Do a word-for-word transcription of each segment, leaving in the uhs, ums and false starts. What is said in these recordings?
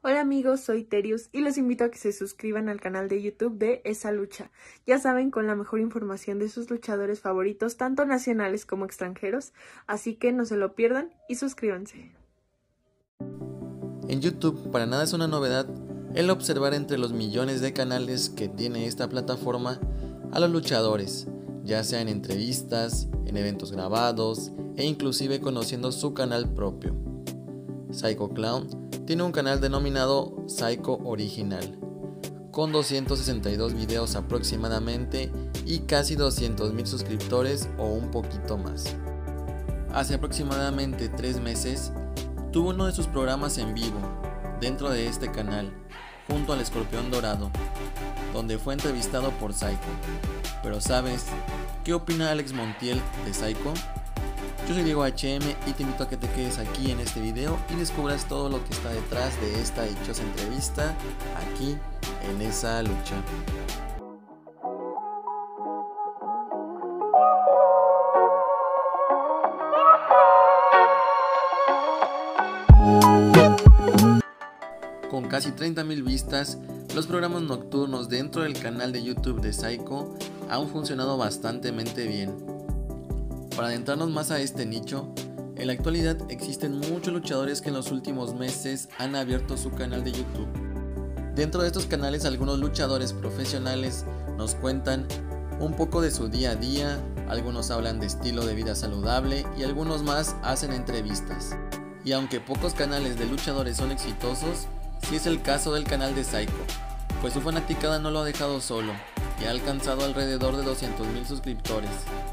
Hola amigos, soy Terius y los invito a que se suscriban al canal de YouTube de Esa Lucha. Ya saben, con la mejor información de sus luchadores favoritos, tanto nacionales como extranjeros, así que no se lo pierdan y suscríbanse. En YouTube para nada es una novedad el observar entre los millones de canales que tiene esta plataforma a los luchadores, ya sea en entrevistas, en eventos grabados e inclusive conociendo su canal propio. Psycho Clown tiene un canal denominado Psycho Original, con doscientos sesenta y dos videos aproximadamente y casi doscientos mil suscriptores o un poquito más. Hace aproximadamente tres meses tuvo uno de sus programas en vivo dentro de este canal, junto al Escorpión Dorado, donde fue entrevistado por Psycho. Pero ¿sabes qué opina Alex Montiel de Psycho? Yo soy Diego H M y te invito a que te quedes aquí en este video y descubras todo lo que está detrás de esta dichosa entrevista aquí en Esa Lucha. Con casi treinta mil vistas, los programas nocturnos dentro del canal de YouTube de Psycho han funcionado bastante bien. Para adentrarnos más a este nicho, en la actualidad existen muchos luchadores que en los últimos meses han abierto su canal de YouTube. Dentro de estos canales, algunos luchadores profesionales nos cuentan un poco de su día a día, algunos hablan de estilo de vida saludable y algunos más hacen entrevistas. Y aunque pocos canales de luchadores son exitosos, sí es el caso del canal de Psycho, pues su fanaticada no lo ha dejado solo y ha alcanzado alrededor de doscientos mil suscriptores.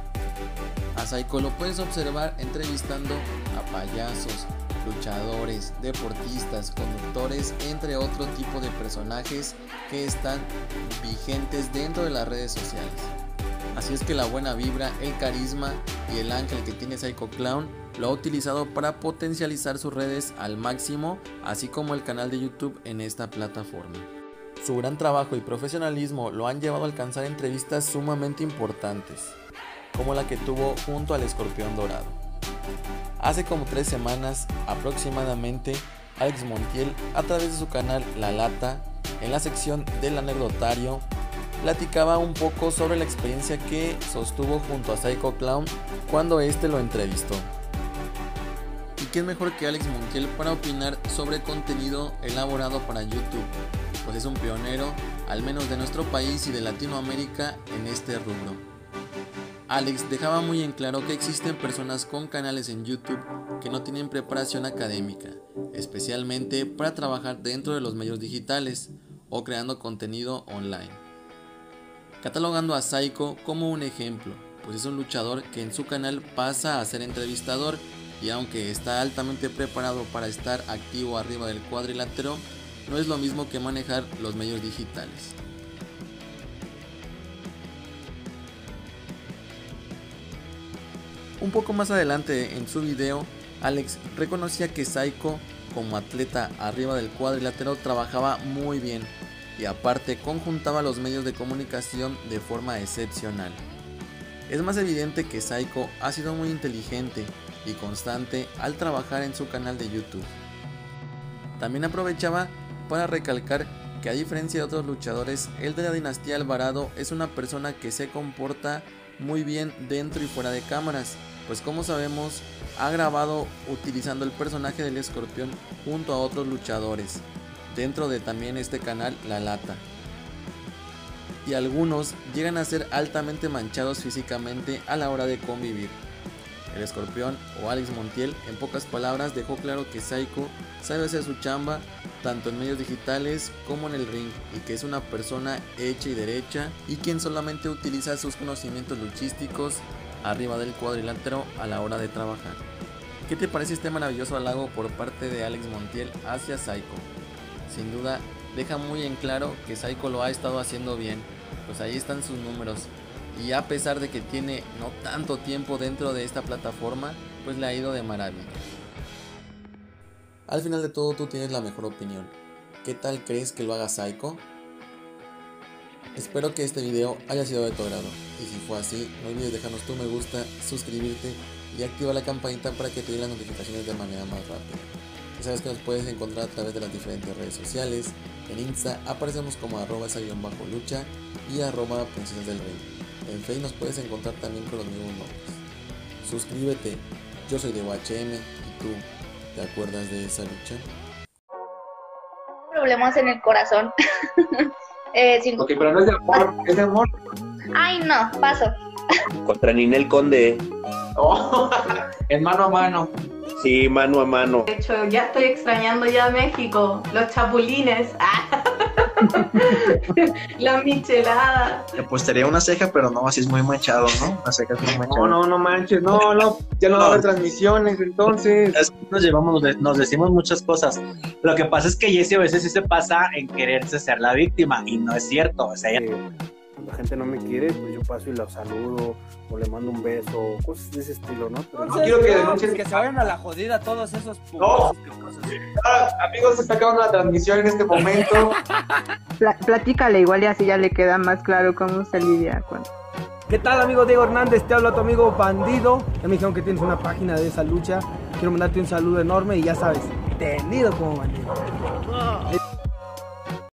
A Psycho lo puedes observar entrevistando a payasos, luchadores, deportistas, conductores, entre otro tipo de personajes que están vigentes dentro de las redes sociales. Así es que la buena vibra, el carisma y el ángel que tiene Psycho Clown lo ha utilizado para potencializar sus redes al máximo, así como el canal de YouTube en esta plataforma. Su gran trabajo y profesionalismo lo han llevado a alcanzar entrevistas sumamente importantes, como la que tuvo junto al Escorpión Dorado. Hace como tres semanas aproximadamente, Alex Montiel, a través de su canal La Lata, en la sección del anecdotario, platicaba un poco sobre la experiencia que sostuvo junto a Psycho Clown cuando este lo entrevistó. ¿Y quién mejor que Alex Montiel para opinar sobre contenido elaborado para YouTube? Pues es un pionero, al menos de nuestro país y de Latinoamérica, en este rubro. Alex dejaba muy en claro que existen personas con canales en YouTube que no tienen preparación académica, especialmente para trabajar dentro de los medios digitales o creando contenido online, catalogando a Psycho como un ejemplo, pues es un luchador que en su canal pasa a ser entrevistador y aunque está altamente preparado para estar activo arriba del cuadrilátero, no es lo mismo que manejar los medios digitales. Un poco más adelante en su video, Alex reconocía que Psycho como atleta arriba del cuadrilátero trabajaba muy bien y aparte conjuntaba los medios de comunicación de forma excepcional. Es más evidente que Psycho ha sido muy inteligente y constante al trabajar en su canal de YouTube. También aprovechaba para recalcar que a diferencia de otros luchadores, el de la dinastía Alvarado es una persona que se comporta muy bien dentro y fuera de cámaras, pues como sabemos ha grabado utilizando el personaje del Escorpión junto a otros luchadores dentro de también este canal La Lata, y algunos llegan a ser altamente manchados físicamente a la hora de convivir. El Escorpión o Alex Montiel, en pocas palabras, dejó claro que Psycho sabe hacer su chamba tanto en medios digitales como en el ring y que es una persona hecha y derecha y quien solamente utiliza sus conocimientos luchísticos arriba del cuadrilátero a la hora de trabajar. ¿Qué te parece este maravilloso halago por parte de Alex Montiel hacia Psycho? Sin duda deja muy en claro que Psycho lo ha estado haciendo bien, pues ahí están sus números y a pesar de que tiene no tanto tiempo dentro de esta plataforma, pues le ha ido de maravilla. Al final de todo tú tienes la mejor opinión. ¿Qué tal crees que lo haga Psycho? Espero que este video haya sido de tu agrado y si fue así, no olvides dejarnos tu me gusta, suscribirte y activa la campanita para que te lleguen las notificaciones de manera más rápida. Ya sabes que nos puedes encontrar a través de las diferentes redes sociales. En Insta aparecemos como arroba esa guión bajo lucha y arroba princesas del reino. En Facebook nos puedes encontrar también con los mismos nombres. Suscríbete, yo soy de U H M y tú, ¿te acuerdas de esa lucha? Problemas en el corazón. eh, sin... Ok, pero no es de amor, es de amor. Ay, no, paso. Contra Ninel Conde. Oh, en mano a mano. Sí, mano a mano. De hecho, ya estoy extrañando ya México, los chapulines, la michelada. Le postearía una ceja, pero no, así es muy manchado, ¿no? La ceja es muy manchada. No, no, no manches, no, no, ya no va a haber transmisiones, entonces. Es que nos llevamos, nos decimos muchas cosas. Lo que pasa es que Jesse a veces sí se pasa en quererse ser la víctima, y no es cierto. O sea, ella... La gente no me quiere, pues yo paso y la saludo o le mando un beso, cosas de ese estilo, ¿no? Pero no quiero que denuncies. Que se vayan a la jodida todos esos no. Ah, amigos, se está acabando la transmisión en este momento. Pla platícale igual y así ya le queda más claro cómo se lidia con... ¿Qué tal, amigo Diego Hernández? Te habla tu amigo Bandido. Ya me dijeron que tienes una página de esa lucha. Quiero mandarte un saludo enorme y ya sabes, tendido como bandido.